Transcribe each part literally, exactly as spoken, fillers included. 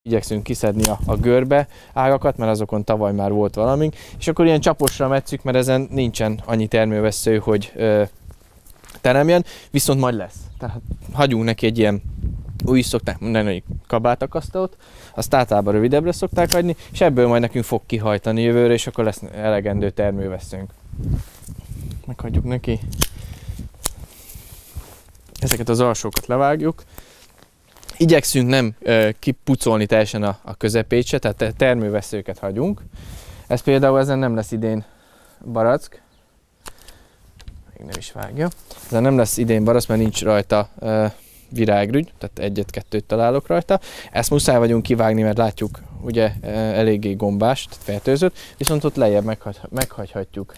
Igyekszünk kiszedni a, a görbe ágakat, mert azokon tavaly már volt valamink, és akkor ilyen csaposra metszük, mert ezen nincsen annyi termővesző, hogy ö, teremjen, viszont majd lesz. Tehát hagyunk neki egy ilyen, úgy is szokták mondani, hogy kabátakasztót, azt általában rövidebbre szokták hagyni, és ebből majd nekünk fog kihajtani jövőre, és akkor lesz elegendő termőveszőnk. Meghagyjuk neki. Ezeket az alsókat levágjuk. Igyekszünk nem uh, kipucolni teljesen a, a közepét se, tehát termőveszőket hagyunk. Ez például ezen nem lesz idén barack. Még nem is vágja. Ezen nem lesz idén barack, mert nincs rajta uh, virágrügy, tehát egyet-kettőt találok rajta. Ezt muszáj vagyunk kivágni, mert látjuk, ugye uh, eléggé gombás, fertőzött, viszont ott lejjebb meghagy, meghagyhatjuk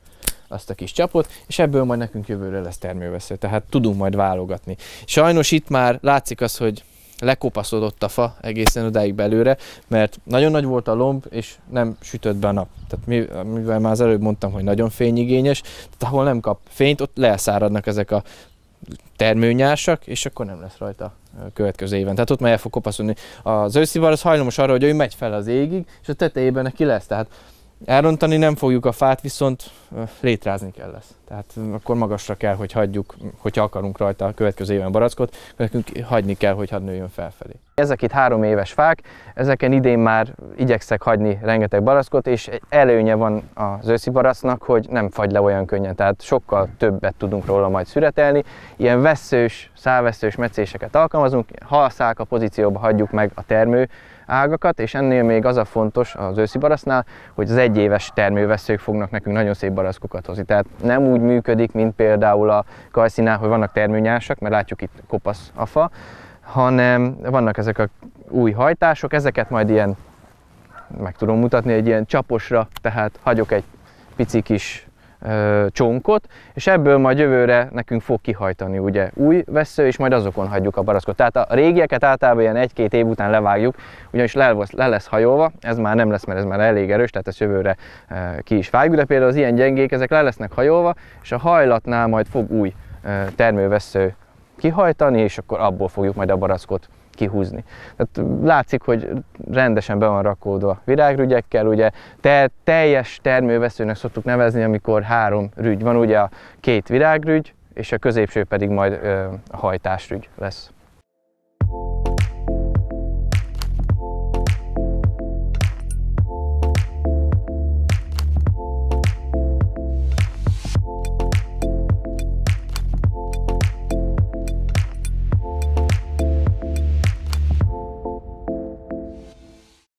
azt a kis csapot, és ebből majd nekünk jövőre lesz termővesző, tehát tudunk majd válogatni. Sajnos itt már látszik az, hogy lekopaszodott a fa egészen odáig belőle, mert nagyon nagy volt a lomb, és nem sütött be a nap. Tehát mivel már az előbb mondtam, hogy nagyon fényigényes, tehát ahol nem kap fényt, ott leszáradnak ezek a termőnyársak, és akkor nem lesz rajta a következő éven. Tehát ott már el fog kopaszodni. Az őszi barack hajlamos arra, hogy ő megy fel az égig, és a tetejében neki lesz. Tehát elrontani nem fogjuk a fát, viszont létrázni kell lesz. Tehát akkor magasra kell, hogy hagyjuk, hogyha akarunk rajta a következő éven barackot, nekünk hagyni kell, hogy hadd nőjön felfelé. Ezek itt három éves fák, ezeken idén már igyekszek hagyni rengeteg barackot, és egy előnye van az őszi baracknak, hogy nem fagy le olyan könnyen, tehát sokkal többet tudunk róla majd szüretelni. Ilyen vesszős, szálvesszős metszéseket alkalmazunk, halszálka pozícióba hagyjuk meg a termő ágakat, és ennél még az a fontos az őszi baracnál, hogy az egyéves termőveszők fognak nekünk nagyon szép barackokat hozni. Tehát nem úgy működik, mint például a kajszinál, hogy vannak termőnyársak, mert látjuk itt kopasz a fa, hanem vannak ezek a új hajtások, ezeket majd ilyen, meg tudom mutatni, egy ilyen csaposra, tehát hagyok egy pici kis ö, csonkot, és ebből majd jövőre nekünk fog kihajtani ugye új vessző, és majd azokon hagyjuk a barackot. Tehát a régieket általában ilyen egy-két év után levágjuk, ugyanis le, le lesz hajolva, ez már nem lesz, mert ez már elég erős, tehát ezt jövőre ö, ki is vágjuk, de például az ilyen gyengék, ezek le lesznek hajolva, és a hajlatnál majd fog új ö, termővessző kihajtani, és akkor abból fogjuk majd a barackot kihúzni. Tehát látszik, hogy rendesen be van rakódva virágrügyekkel, ugye te, teljes termőveszőnek szoktuk nevezni, amikor három rügy van, ugye a két virágrügy, és a középső pedig majd ö, a hajtásrügy lesz.